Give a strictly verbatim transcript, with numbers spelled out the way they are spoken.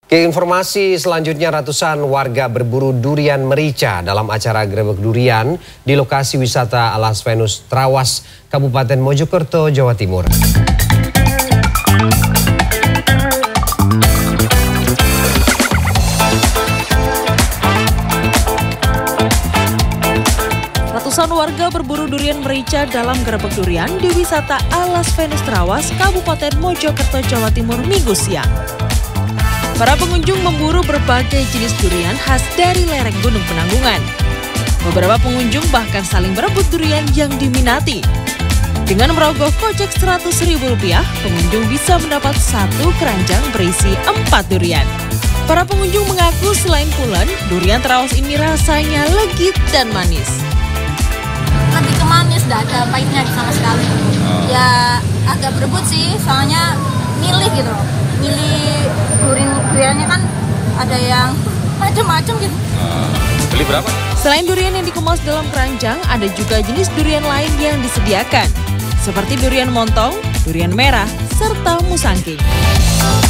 Ke informasi selanjutnya, ratusan warga berburu durian merica dalam acara Grebek Durian di lokasi wisata Alas Venus Trawas, Kabupaten Mojokerto, Jawa Timur. Ratusan warga berburu durian merica dalam Grebek Durian di wisata Alas Venus Trawas, Kabupaten Mojokerto, Jawa Timur, Minggu siang. Para pengunjung memburu berbagai jenis durian khas dari lereng Gunung Penanggungan. Beberapa pengunjung bahkan saling berebut durian yang diminati. Dengan merogoh kocek seratus ribu rupiah, pengunjung bisa mendapat satu keranjang berisi empat durian. Para pengunjung mengaku selain pulen, durian Trawas ini rasanya legit dan manis. Lebih ke manis, tidak ada pahitnya sama sekali. Ya agak berebut sih, soalnya milih gitu loh. Milih durian duriannya kan ada yang macam-macam gitu. Uh, beli berapa? Selain durian yang dikemas dalam keranjang, ada juga jenis durian lain yang disediakan, seperti durian montong, durian merah, serta musangking.